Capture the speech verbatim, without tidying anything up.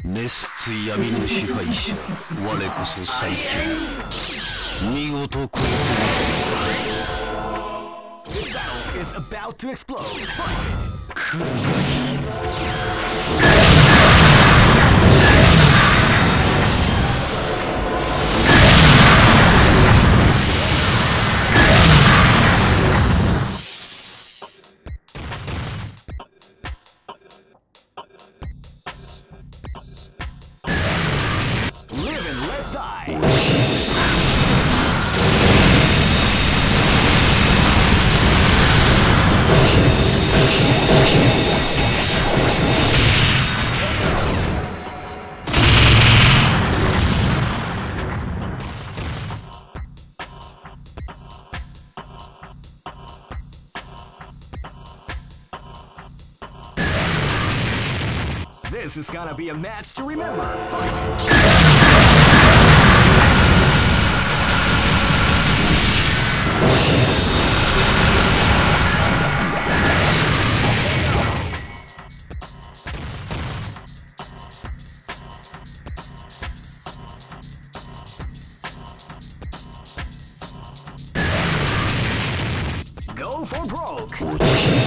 熱つ闇の支配者我こそ最強見事こいつ This battle is about to explode. Fight! 来る Live and let die. This is gonna be a match to remember. Go for broke.